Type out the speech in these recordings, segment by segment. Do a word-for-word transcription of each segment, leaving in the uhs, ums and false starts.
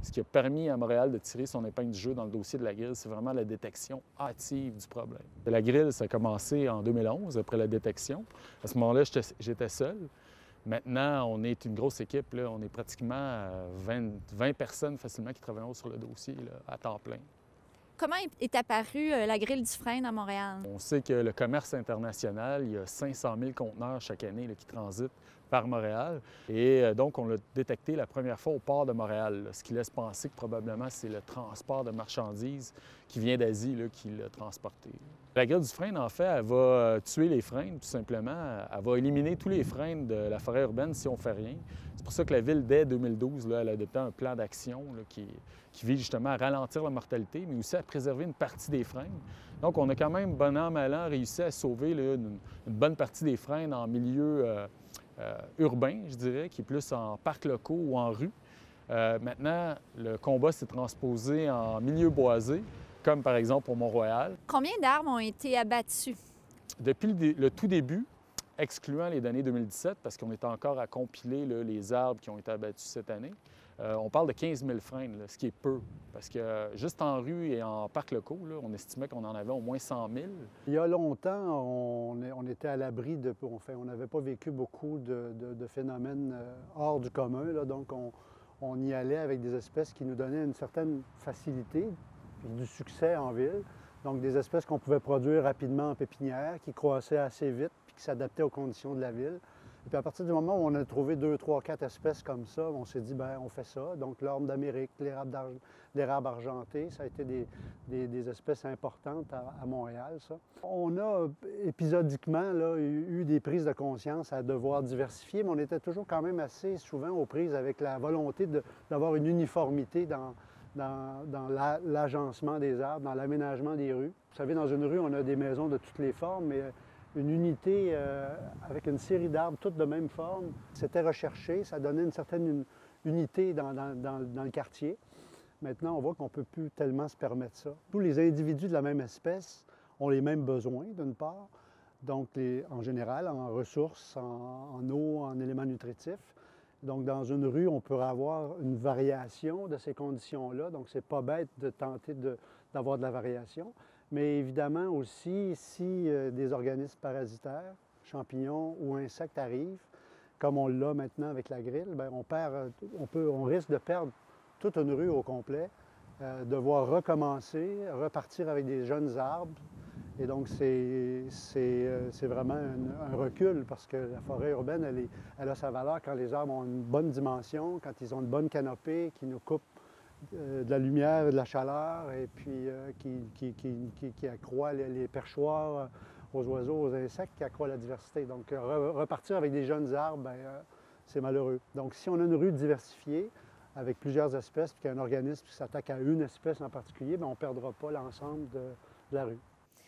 Ce qui a permis à Montréal de tirer son épingle du jeu dans le dossier de la grille, c'est vraiment la détection hâtive du problème. La grille, ça a commencé en deux mille onze, après la détection. À ce moment-là, j'étais seul. Maintenant, on est une grosse équipe. Là. On est pratiquement vingt, vingt personnes facilement qui travaillent sur le dossier là, à temps plein. Comment est apparue la grille Dufresne à Montréal? On sait que le commerce international, il y a cinq cent mille conteneurs chaque année là, qui transitent par Montréal. Et donc, on l'a détecté la première fois au port de Montréal, là, ce qui laisse penser que probablement c'est le transport de marchandises qui vient d'Asie qui l'a transporté. La grille Dufresne, en fait, elle va tuer les frênes, tout simplement. Elle va éliminer tous les frênes de la forêt urbaine si on ne fait rien. C'est pour ça que la Ville, dès deux mille douze, là, elle a adopté un plan d'action qui, qui vise justement à ralentir la mortalité, mais aussi à préserver une partie des frênes. Donc, on a quand même, bon an, mal an, réussi à sauver là, une, une bonne partie des frênes en milieu euh, euh, urbain, je dirais, qui est plus en parcs locaux ou en rue. Euh, maintenant, le combat s'est transposé en milieu boisé, comme par exemple au Mont-Royal. Combien d'arbres ont été abattus? Depuis le, le tout début, excluant les données deux mille dix-sept, parce qu'on est encore à compiler là, les arbres qui ont été abattus cette année, euh, on parle de quinze mille frênes, là, ce qui est peu. Parce que euh, juste en rue et en parcs locaux, là, on estimait qu'on en avait au moins cent mille. Il y a longtemps, on, on était à l'abri de... Enfin, on n'avait pas vécu beaucoup de, de, de phénomènes euh, hors du commun. Là, donc, on, on y allait avec des espèces qui nous donnaient une certaine facilité et du succès en ville. Donc, des espèces qu'on pouvait produire rapidement en pépinière, qui croissaient assez vite puis qui s'adaptaient aux conditions de la ville. Et puis, à partir du moment où on a trouvé deux, trois, quatre espèces comme ça, on s'est dit, bien, on fait ça. Donc, l'orme d'Amérique, l'érable argenté, ça a été des, des, des espèces importantes à, à Montréal, ça. On a épisodiquement là, eu des prises de conscience à devoir diversifier, mais on était toujours quand même assez souvent aux prises avec la volonté d'avoir une uniformité dans dans, dans l'agencement des arbres, dans l'aménagement des rues. Vous savez, dans une rue, on a des maisons de toutes les formes, mais une unité euh, avec une série d'arbres, toutes de même forme, c'était recherché, ça donnait une certaine unité dans, dans, dans, dans le quartier. Maintenant, on voit qu'on ne peut plus tellement se permettre ça. Tous les individus de la même espèce ont les mêmes besoins, d'une part, donc les, en général, en ressources, en, en eau, en éléments nutritifs. Donc, dans une rue, on peut avoir une variation de ces conditions-là. Donc, c'est pas bête de tenter d'avoir de, de la variation. Mais évidemment aussi, si euh, des organismes parasitaires, champignons ou insectes arrivent, comme on l'a maintenant avec la grille, bien, on, perd, on, peut, on risque de perdre toute une rue au complet, euh, devoir recommencer, repartir avec des jeunes arbres. Et donc, c'est vraiment un, un recul parce que la forêt urbaine, elle, est, elle a sa valeur quand les arbres ont une bonne dimension, quand ils ont une bonne canopée qui nous coupe euh, de la lumière et de la chaleur et puis euh, qui, qui, qui, qui, qui accroît les, les perchoirs aux oiseaux, aux insectes, qui accroît la diversité. Donc, re, repartir avec des jeunes arbres, bien, euh, c'est malheureux. Donc, si on a une rue diversifiée, avec plusieurs espèces, puis qu'il y a un organisme qui s'attaque à une espèce en particulier, bien, on ne perdra pas l'ensemble de, de la rue.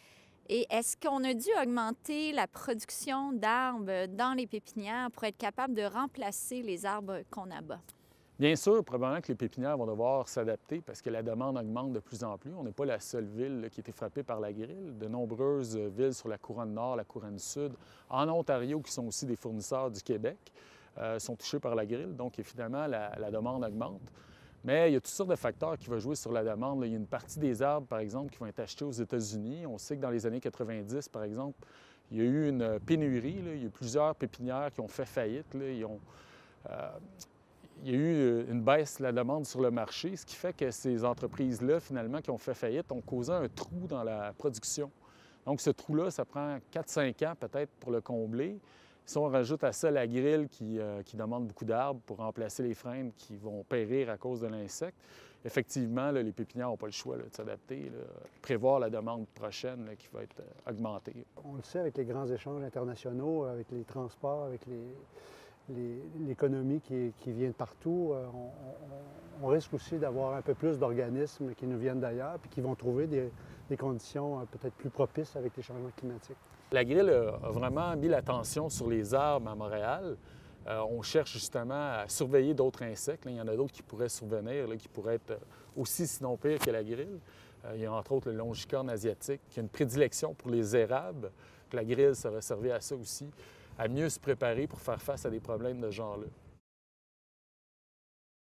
Et est-ce qu'on a dû augmenter la production d'arbres dans les pépinières pour être capable de remplacer les arbres qu'on abat? Bien sûr, probablement que les pépinières vont devoir s'adapter parce que la demande augmente de plus en plus. On n'est pas la seule ville là, qui a été frappée par la grille. De nombreuses villes sur la couronne nord, la couronne sud, en Ontario, qui sont aussi des fournisseurs du Québec, euh, sont touchés par la grille. Donc, finalement, la, la demande augmente. Mais il y a toutes sortes de facteurs qui vont jouer sur la demande. Il y a une partie des arbres, par exemple, qui vont être achetés aux États-Unis. On sait que dans les années quatre-vingt-dix, par exemple, il y a eu une pénurie. Là. Il y a eu plusieurs pépinières qui ont fait faillite. Là. Ils ont, euh, il y a eu une baisse de la demande sur le marché, ce qui fait que ces entreprises-là, finalement, qui ont fait faillite, ont causé un trou dans la production. Donc, ce trou-là, ça prend quatre cinq ans peut-être pour le combler. Si on rajoute à ça la grille qui, euh, qui demande beaucoup d'arbres pour remplacer les frênes qui vont périr à cause de l'insecte, effectivement, là, les pépinières n'ont pas le choix là, de s'adapter, prévoir la demande prochaine là, qui va être euh, augmentée. On le sait avec les grands échanges internationaux, avec les transports, avec l'économie qui, qui vient de partout, euh, on, on, on risque aussi d'avoir un peu plus d'organismes qui nous viennent d'ailleurs puis qui vont trouver des, des conditions euh, peut-être plus propices avec les changements climatiques. La grille a vraiment mis l'attention sur les arbres à Montréal. Euh, on cherche justement à surveiller d'autres insectes. Là, il y en a d'autres qui pourraient survenir, là, qui pourraient être aussi sinon pires que la grille. Euh, il y a entre autres le longicorne asiatique, qui a une prédilection pour les érables. La grille serait servie à ça aussi, à mieux se préparer pour faire face à des problèmes de ce genre-là.